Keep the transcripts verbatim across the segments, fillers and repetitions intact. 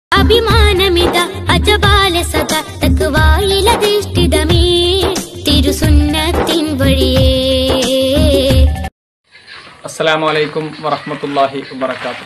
അഭിമാനമിത അജബാല സദ തഖ്വായിലധിഷ്ഠിതമേ തിരുസുന്നത്തിൻ വഴിയേ. അസ്സലാമു അലൈക്കും വറഹ്മത്തുള്ളാഹി വബറകാതുഹു.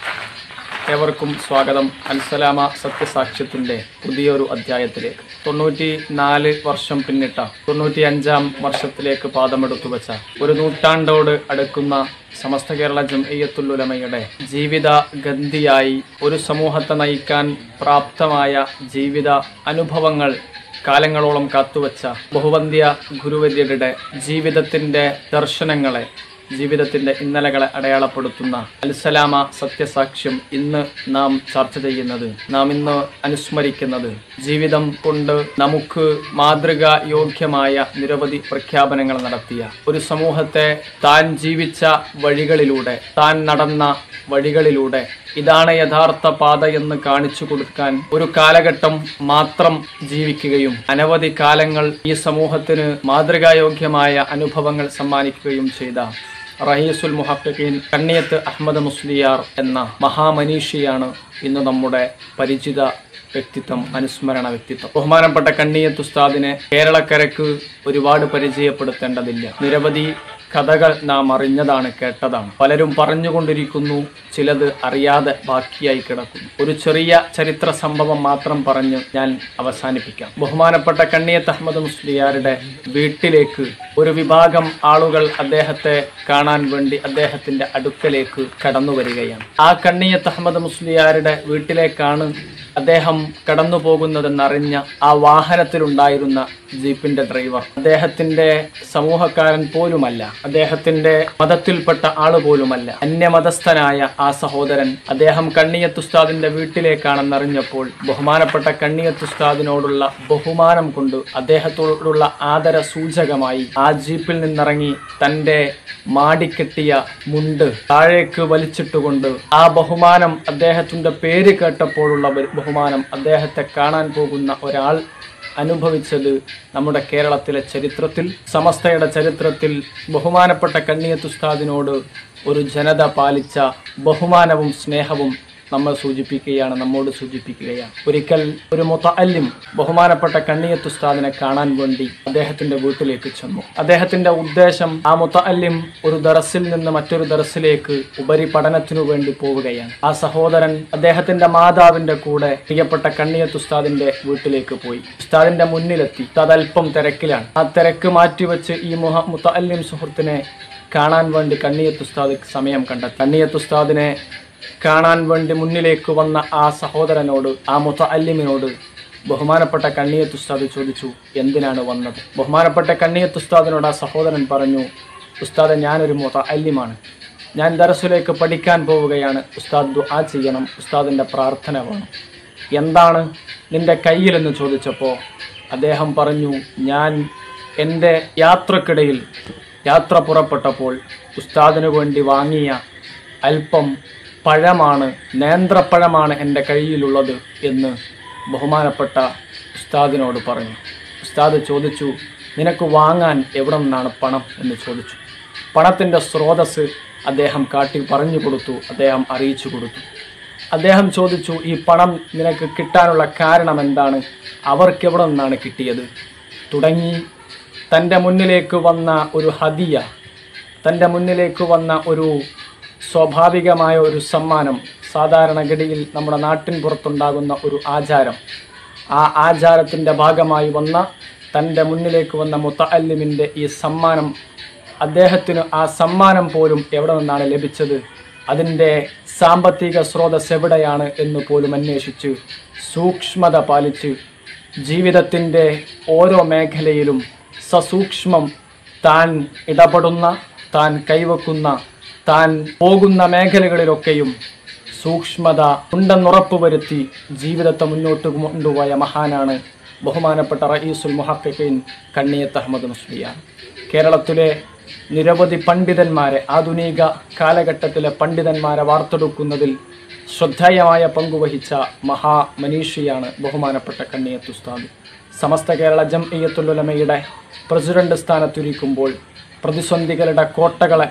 ഏവർക്കും സ്വാഗതം. അൽസലാമ സത്യസാക്ഷ്യത്തിൻ്റെ പുതിയൊരു അധ്യായത്തിലേക്ക്. തൊണ്ണൂറ്റി നാല് വർഷം പിന്നിട്ട തൊണ്ണൂറ്റി അഞ്ചാം വർഷത്തിലേക്ക് പാദമെടുത്തു വെച്ച ഒരു നൂറ്റാണ്ടോട് അടുക്കുന്ന സമസ്ത കേരള ജംഇയ്യത്തുൽ ഉലമയുടെ ജീവിത ഗന്ധിയായി ഒരു സമൂഹത്തെ നയിക്കാൻ പ്രാപ്തമായ ജീവിത അനുഭവങ്ങൾ കാലങ്ങളോളം കാത്തുവച്ച ബഹുവന്ധ്യ ഗുരുവര്യരുടെ ജീവിതത്തിൻ്റെ ദർശനങ്ങളെ, ജീവിതത്തിൻ്റെ ഇന്നലകളെ അടയാളപ്പെടുത്തുന്ന അൽസലാമ സത്യസാക്ഷ്യം ഇന്ന് നാം ചർച്ച ചെയ്യുന്നത്, നാം ഇന്ന് അനുസ്മരിക്കുന്നത്, ജീവിതം കൊണ്ട് നമുക്ക് മാതൃകാ യോഗ്യമായ നിരവധി പ്രഖ്യാപനങ്ങൾ നടത്തിയ ഒരു സമൂഹത്തെ താൻ ജീവിച്ച വഴികളിലൂടെ, താൻ നടന്ന വഴികളിലൂടെ ഇതാണ് യഥാർത്ഥ പാത എന്ന് കാണിച്ചു കൊടുക്കാൻ ഒരു കാലഘട്ടം മാത്രം ജീവിക്കുകയും അനവധി കാലങ്ങൾ ഈ സമൂഹത്തിന് മാതൃകായോഗ്യമായ അനുഭവങ്ങൾ സമ്മാനിക്കുകയും ചെയ്ത റഹീസുൽ മുഹഖഖീൻ കണ്ണിയത്ത് അഹമ്മദ് മുസ്ലിയാർ എന്ന മഹാമനീഷിയാണ് ഇന്ന് നമ്മുടെ പരിചിത വ്യക്തിത്വം, അനുസ്മരണ വ്യക്തിത്വം. ബഹുമാനപ്പെട്ട കണ്ണിയത്ത് ഉസ്താദിനെ കേരളക്കരയ്ക്ക് ഒരുപാട് പരിചയപ്പെടുത്തേണ്ടതില്ല. നിരവധി കഥകൾ നാം അറിഞ്ഞതാണ്, കേട്ടതാണ്. പലരും പറഞ്ഞുകൊണ്ടിരിക്കുന്നു, ചിലത് അറിയാതെ ബാക്കിയായി കിടക്കുന്നു. ഒരു ചെറിയ ചരിത്ര സംഭവം മാത്രം പറഞ്ഞ് ഞാൻ അവസാനിപ്പിക്കാം. ബഹുമാനപ്പെട്ട കണ്ണിയത്ത് അഹമ്മദ് മുസ്ലിയാരുടെ വീട്ടിലേക്ക് ഒരു വിഭാഗം ആളുകൾ അദ്ദേഹത്തെ കാണാൻ വേണ്ടി അദ്ദേഹത്തിന്റെ അടുക്കലേക്ക് കടന്നു വരികയാണ്. ആ കണ്ണിയത്ത് അഹമ്മദ് മുസ്ലിയാരുടെ വീട്ടിലേക്കാണ് അദ്ദേഹം കടന്നു പോകുന്നതെന്നറിഞ്ഞ ആ വാഹനത്തിലുണ്ടായിരുന്ന ജീപ്പിന്റെ ഡ്രൈവർ അദ്ദേഹത്തിന്റെ സമൂഹക്കാരൻ പോലുമല്ല, അദ്ദേഹത്തിന്റെ മതത്തിൽപ്പെട്ട ആള് പോലുമല്ല, അന്യമതസ്ഥനായ ആ സഹോദരൻ അദ്ദേഹം കണ്ണിയത്ത് ഉസ്താദിന്റെ വീട്ടിലേക്കാണെന്നറിഞ്ഞപ്പോൾ ബഹുമാനപ്പെട്ട കണ്ണിയത്ത് ഉസ്താദിനോടുള്ള ബഹുമാനം കൊണ്ട്, അദ്ദേഹത്തോടുള്ള ആദര സൂചകമായി ആ ജീപ്പിൽ നിന്നിറങ്ങി തന്റെ മാടിക്കെട്ടിയ മുണ്ട് താഴേക്ക് വലിച്ചിട്ടുകൊണ്ട് ആ ബഹുമാനം, അദ്ദേഹത്തിന്റെ പേര് കേട്ടപ്പോഴുള്ള ബഹുമാനം അദ്ദേഹത്തെ കാണാൻ പോകുന്ന ഒരാൾ അനുഭവിച്ചത് നമ്മുടെ കേരളത്തിലെ ചരിത്രത്തിൽ, സമസ്തയുടെ ചരിത്രത്തിൽ ബഹുമാനപ്പെട്ട കണ്ണിയത്ത് ഉസ്താദിനോട് ഒരു ജനത പാലിച്ച ബഹുമാനവും സ്നേഹവും നമ്മൾ സൂചിപ്പിക്കുകയാണ്, നമ്മോട് സൂചിപ്പിക്കുകയാണ്. ഒരിക്കൽ ഒരു മുതഅല്ലിം ബഹുമാനപ്പെട്ട കണ്ണിയത്ത് ഉസ്താദിനെ കാണാൻ വേണ്ടി അദ്ദേഹത്തിന്റെ വീട്ടിലേക്ക് ചെന്നു. അദ്ദേഹത്തിന്റെ ഉദ്ദേശം ആ മുതഅല്ലിം ഒരു ദറസിൽ നിന്ന് മറ്റൊരു ദറസിലേക്ക് ഉപരിപഠനത്തിനു വേണ്ടി പോവുകയാണ്. ആ സഹോദരൻ അദ്ദേഹത്തിന്റെ മാതാവിന്റെ കൂടെ പ്രിയപ്പെട്ട കണ്ണിയത്ത് ഉസ്താദിന്റെ വീട്ടിലേക്ക് പോയി. ഉസ്താദിന്റെ മുന്നിലെത്തി. ഉസ്താദ് അല്പം തിരക്കിലാണ്. ആ തിരക്ക് മാറ്റിവെച്ച് ഈ മുഹ മുതഅല്ലിം സുഹൃത്തിനെ കാണാൻ വേണ്ടി കണ്ണിയത്ത് ഉസ്താദ് സമയം കണ്ടെത്തി. കണ്ണിയത്ത് ഉസ്താദിനെ കാണാൻ വേണ്ടി മുന്നിലേക്ക് വന്ന ആ സഹോദരനോട്, ആ മുതഅല്ലിമിനോട് ബഹുമാനപ്പെട്ട കണ്ണിയത്ത് ഉസ്താദ് ചോദിച്ചു, എന്തിനാണ് വന്നത്? ബഹുമാനപ്പെട്ട കണ്ണിയത്ത് ഉസ്താദിനോട് ആ സഹോദരൻ പറഞ്ഞു, ഉസ്താദ്, ഞാനൊരു മുതഅല്ലിമാണ്, ഞാൻ ദർസിലേക്ക് പഠിക്കാൻ പോവുകയാണ്, ഉസ്താദ് ദുആ ചെയ്യണം, ഉസ്താദിൻ്റെ പ്രാർത്ഥന വേണം. എന്താണ് നിന്റെ കയ്യിലെന്ന് ചോദിച്ചപ്പോൾ അദ്ദേഹം പറഞ്ഞു, ഞാൻ എൻ്റെ യാത്രക്കിടയിൽ യാത്ര പുറപ്പെട്ടപ്പോൾ ഉസ്താദിനു വേണ്ടി വാങ്ങിയ അല്പം പഴമാണ്, നേന്ത്രപ്പഴമാണ് എൻ്റെ കയ്യിലുള്ളത് എന്ന് ബഹുമാനപ്പെട്ട ഉസ്താദിനോട് പറഞ്ഞു. ഉസ്താദ് ചോദിച്ചു, നിനക്ക് വാങ്ങാൻ എവിടെ നിന്നാണ് പണം എന്ന് ചോദിച്ചു. പണത്തിൻ്റെ സ്രോതസ് അദ്ദേഹം കാട്ടി പറഞ്ഞു കൊടുത്തു, അദ്ദേഹം അറിയിച്ചു കൊടുത്തു. അദ്ദേഹം ചോദിച്ചു, ഈ പണം നിനക്ക് കിട്ടാനുള്ള കാരണം എന്താണ്? അവർക്ക് എവിടെ നിന്നാണ് കിട്ടിയത്? തുടങ്ങി തൻ്റെ മുന്നിലേക്ക് വന്ന ഒരു ഹദിയ, തൻ്റെ മുന്നിലേക്ക് വന്ന ഒരു സ്വാഭാവികമായ ഒരു സമ്മാനം, സാധാരണഗതിയിൽ നമ്മുടെ നാട്ടിൻ പുറത്തുണ്ടാകുന്ന ഒരു ആചാരം, ആ ആചാരത്തിൻ്റെ ഭാഗമായി വന്ന തൻ്റെ മുന്നിലേക്ക് വന്ന മുതഅല്ലിമിൻ്റെ ഈ സമ്മാനം, അദ്ദേഹത്തിന് ആ സമ്മാനം പോലും എവിടെ നിന്നാണ് ലഭിച്ചത്, അതിൻ്റെ സാമ്പത്തിക സ്രോതസ് എവിടെയാണ് എന്ന് പോലും അന്വേഷിച്ച് സൂക്ഷ്മത പാലിച്ച് ജീവിതത്തിൻ്റെ ഓരോ മേഖലയിലും സസൂക്ഷ്മം താൻ ഇടപെടുന്ന, താൻ കൈവക്കുന്ന, താൻ പോകുന്ന മേഖലകളിലൊക്കെയും സൂക്ഷ്മത ഉണ്ടെന്നുറപ്പുവരുത്തി ജീവിതത്തെ മുന്നോട്ട് കൊണ്ടുപോയ മഹാനാണ് ബഹുമാനപ്പെട്ട റഈസുൽ മുഹഖഖീൻ കണ്ണിയത്ത് അഹമ്മദ് മുസ്ലിയാർ. കേരളത്തിലെ നിരവധി പണ്ഡിതന്മാരെ, ആധുനിക കാലഘട്ടത്തിലെ പണ്ഡിതന്മാരെ വാർത്തെടുക്കുന്നതിൽ ശ്രദ്ധേയമായ പങ്കുവഹിച്ച മഹാമനീഷിയാണ് ബഹുമാനപ്പെട്ട കണ്ണിയത്ത് ഉസ്താദ്. സമസ്ത കേരള ജംഇയ്യത്തുൽ ഉലമയുടെ പ്രസിഡന്റ് സ്ഥാനത്തിരിക്കുമ്പോൾ പ്രതിസന്ധികളുടെ കോട്ടകളെ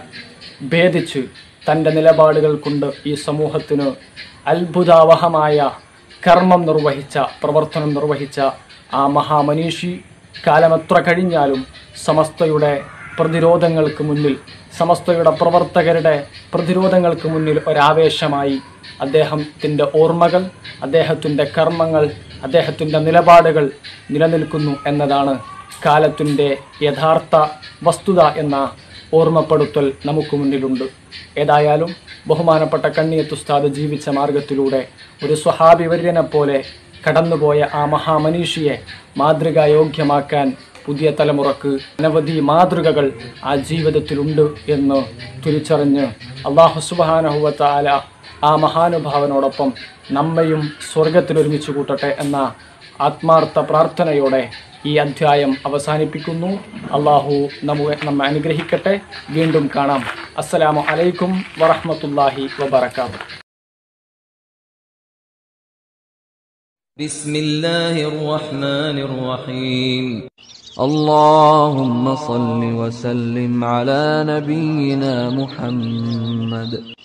ഭേദിച്ച് തൻ്റെ നിലപാടുകൾ കൊണ്ട് ഈ സമൂഹത്തിന് അത്ഭുതാവഹമായ കർമ്മം നിർവഹിച്ച പ്രവർത്തനം നിർവഹിച്ച ആ മഹാമനീഷി കാലമെത്ര കഴിഞ്ഞാലും സമസ്തയുടെ പ്രതിരോധങ്ങൾക്ക് മുന്നിൽ സമസ്തയുടെ പ്രവർത്തകരുടെ പ്രതിരോധങ്ങൾക്ക് മുന്നിൽ ഒരാവേശമായി അദ്ദേഹത്തിൻ്റെ ഓർമ്മകൾ, അദ്ദേഹത്തിൻ്റെ കർമ്മങ്ങൾ, അദ്ദേഹത്തിൻ്റെ നിലപാടുകൾ നിലനിൽക്കുന്നു എന്നതാണ് കാലത്തിൻ്റെ യഥാർത്ഥ വസ്തുത എന്ന ഓർമ്മപ്പെടുത്തൽ നമുക്ക് മുന്നിലുണ്ട്. ഏതായാലും ബഹുമാനപ്പെട്ട കണ്ണിയത്ത് ഉസ്താദ് ജീവിച്ച മാർഗത്തിലൂടെ ഒരു സ്വഹാബി വര്യനെ പോലെ കടന്നുപോയ ആ മഹാമനീഷിയെ മാതൃകായോഗ്യമാക്കാൻ പുതിയ തലമുറക്ക് അനവധി മാതൃകകൾ ആ ജീവിതത്തിലുണ്ട് എന്ന് തിരിച്ചറിഞ്ഞ് അല്ലാഹു സുബ്ഹാനഹു വ തആല ആ മഹാനുഭാവനോടൊപ്പം നമ്മയും സ്വർഗത്തിൽ ഒരുമിച്ച് കൂട്ടട്ടെ എന്ന ആത്മാർത്ഥ പ്രാർത്ഥനയോടെ ഈ അധ്യായം അവസാനിപ്പിക്കുന്നു. അല്ലാഹു നമ്മെ നമ്മെ അനുഗ്രഹിക്കട്ടെ. വീണ്ടും കാണാം. അസ്സലാമു അലൈക്കും വറഹ്മത്തുള്ളാഹി വബറകാതുഹു. ബിസ്മില്ലാഹിർ റഹ്മാനിർ റഹീം. اللهم صل وسلم على نبينا محمد